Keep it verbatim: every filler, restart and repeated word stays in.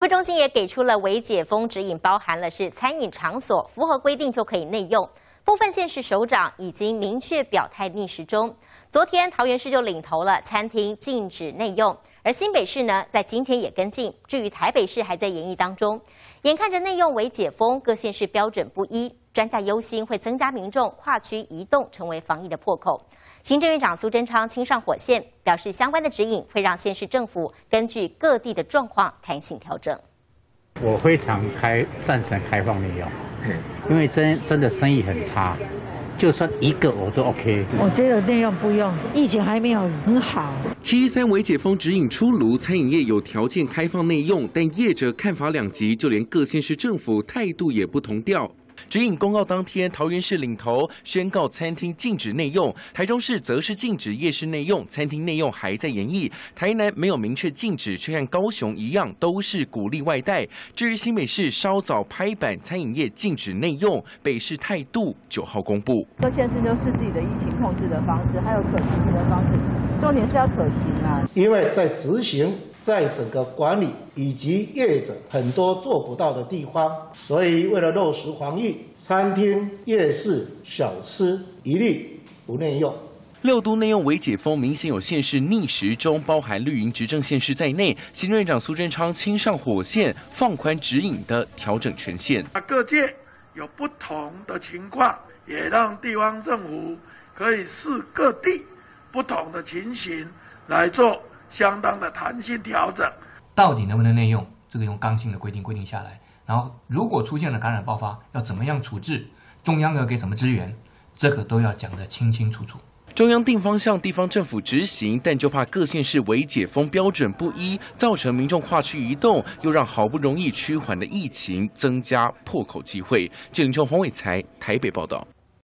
卫中心也给出了微解封指引，包含了是餐饮场所符合规定就可以内用。部分县市首长已经明确表态逆时钟。昨天桃园市就领头了，餐厅禁止内用，而新北市呢，在今天也跟进。至于台北市还在研议当中，眼看着内用微解封，各县市标准不一，专家忧心会增加民众跨区移动，成为防疫的破口。行政院长苏贞昌亲上火线，表示相关的指引会让县市政府根据各地的状况弹性调整。 我非常开赞成开放内用，因为真真的生意很差，就算一个我都 OK。 我觉得内用不用，疫情还没有很好。 七一三微解封指引出炉，餐饮业有条件开放内用，但业者看法两极，就连各县市政府态度也不同调。指引公告当天，桃园市领头宣告餐厅禁止内用，台中市则是禁止夜市内用，餐厅内用还在研议。台南没有明确禁止，却和高雄一样，都是鼓励外带。至于新北市稍早拍板，餐饮业禁止内用，北市态度九号公布。 各县市都是自己的疫情控制的方式，还有可行的方式，重点是要可行啊。 因为在执行。在整个管理以及业者很多做不到的地方，所以为了落实防疫，餐厅、夜市、小吃一律不内用。 六都内用微解封，明显有县市逆时钟，包含绿营执政县市在内。行政院长苏贞昌亲上火线，放宽指引的调整权限。 各界有不同的情况，也让地方政府可以视各地不同的情形来做相当的弹性调整， 到底能不能内用？这个用刚性的规定规定下来，然后如果出现了感染爆发，要怎么样处置？中央要给什么支援？这个都要讲得清清楚楚。 中央定方向，地方政府执行，但就怕各县市微解封标准不一，造成民众跨区移动，又让好不容易趋缓的疫情增加破口机会。记者林秋洪伟才台北报道。